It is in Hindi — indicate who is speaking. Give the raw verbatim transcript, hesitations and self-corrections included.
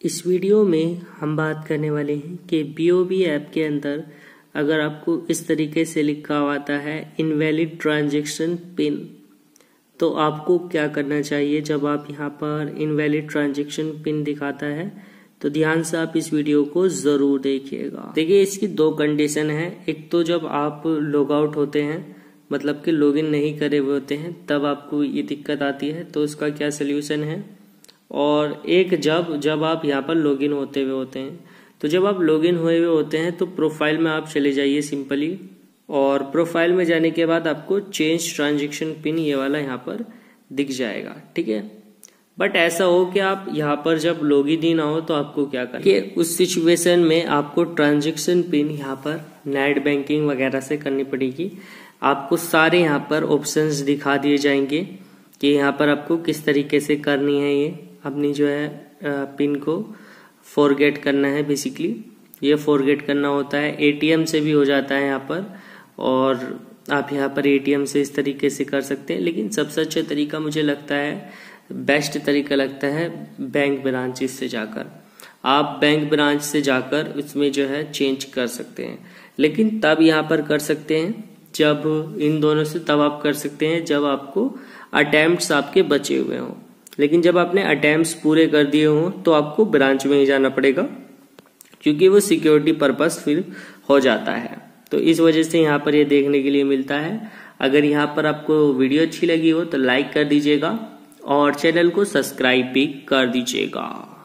Speaker 1: इस वीडियो में हम बात करने वाले हैं कि बी ओ बी ऐप के अंदर अगर आपको इस तरीके से लिखा हुआ आता है इनवैलिड ट्रांजैक्शन पिन, तो आपको क्या करना चाहिए जब आप यहाँ पर इनवैलिड ट्रांजैक्शन पिन दिखाता है। तो ध्यान से आप इस वीडियो को जरूर देखिएगा। देखिए, इसकी दो कंडीशन है। एक तो जब आप लॉग आउट होते हैं, मतलब कि लॉगिन नहीं करे हुए होते हैं, तब आपको ये दिक्कत आती है, तो उसका क्या सोल्यूशन है। और एक जब जब आप यहाँ पर लॉगिन होते हुए होते हैं, तो जब आप लॉगिन हुए हुए होते हैं तो प्रोफाइल में आप चले जाइए सिंपली, और प्रोफाइल में जाने के बाद आपको चेंज ट्रांजैक्शन पिन ये वाला यहाँ पर दिख जाएगा, ठीक है। बट ऐसा हो कि आप यहाँ पर जब लॉगिन ही ना हो तो आपको क्या करना है, उस सिचुएशन में आपको ट्रांजैक्शन पिन यहाँ पर नेट बैंकिंग वगैरह से करनी पड़ेगी। आपको सारे यहाँ पर ऑप्शंस दिखा दिए जाएंगे कि यहाँ पर आपको किस तरीके से करनी है ये अपनी जो है पिन को फॉरगेट करना है। बेसिकली ये फॉरगेट करना होता है, एटीएम से भी हो जाता है यहाँ पर, और आप यहाँ पर एटीएम से इस तरीके से कर सकते हैं। लेकिन सबसे अच्छा तरीका मुझे लगता है, बेस्ट तरीका लगता है बैंक ब्रांचेस से जाकर। आप बैंक ब्रांच से जाकर उसमें जो है चेंज कर सकते हैं, लेकिन तब यहाँ पर कर सकते हैं जब इन दोनों से तब आप कर सकते हैं जब आपको अटेम्प्ट्स आपके बचे हुए हों। लेकिन जब आपने अटेम्प्ट्स पूरे कर दिए हों तो आपको ब्रांच में ही जाना पड़ेगा, क्योंकि वो सिक्योरिटी पर्पस फिर हो जाता है। तो इस वजह से यहाँ पर ये देखने के लिए मिलता है। अगर यहाँ पर आपको वीडियो अच्छी लगी हो तो लाइक कर दीजिएगा और चैनल को सब्सक्राइब भी कर दीजिएगा।